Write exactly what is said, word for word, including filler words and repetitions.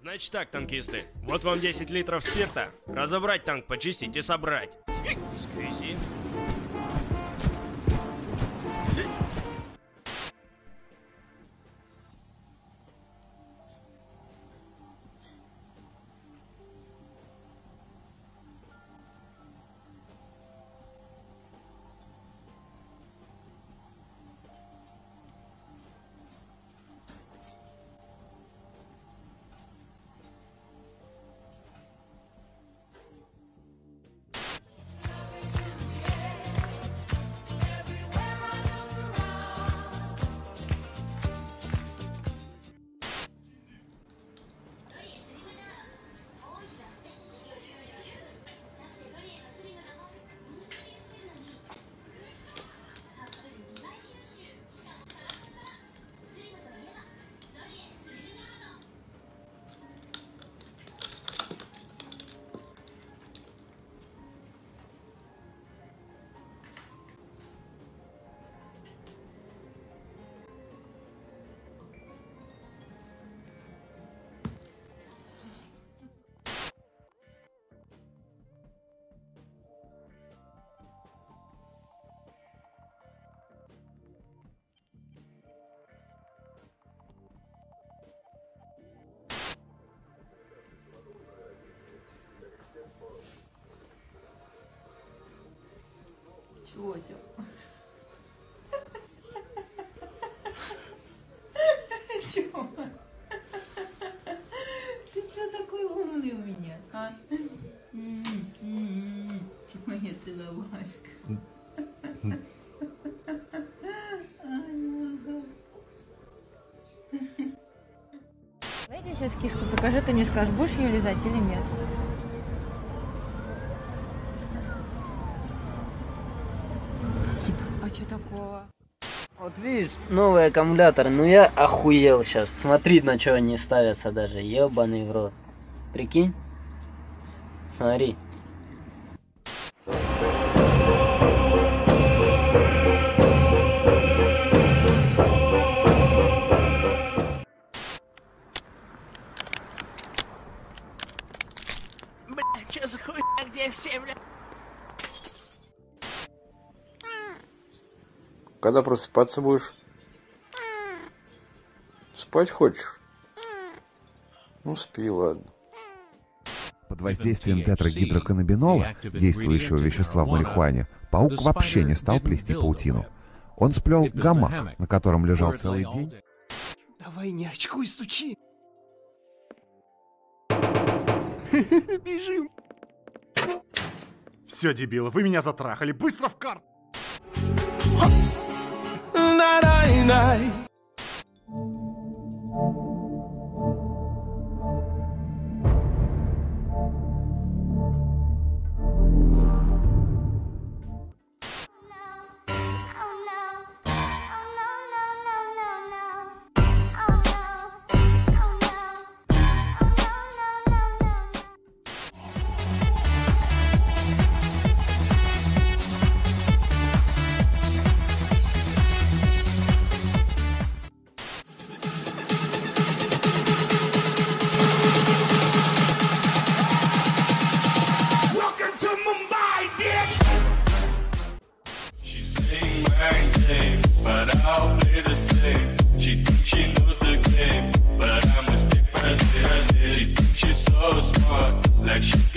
Значит так, танкисты, вот вам десять литров спирта. Разобрать танк, почистить и собрать. Сквизи. Чего тебе? Чего? Ты чего такой умный у меня, а? Чего я целовашка? Давайте сейчас киску покажи, ты мне скажешь, будешь ее лизать или нет. Спасибо. А что такого? Вот видишь, новый аккумулятор, ну я охуел сейчас. Смотри, на что они ставятся даже, ебаный в рот. Прикинь? Смотри. Бля, что за хуйня, где все, бля? Когда просыпаться будешь? Спать хочешь? Ну спи, ладно. Под воздействием тетрагидроканнабинола, действующего вещества в марихуане, паук вообще не стал плести паутину. Он сплел гамак, на котором лежал целый день. Давай не очкуй, стучи. Бежим. Все, дебилы, вы меня затрахали. Быстро в карт. Like she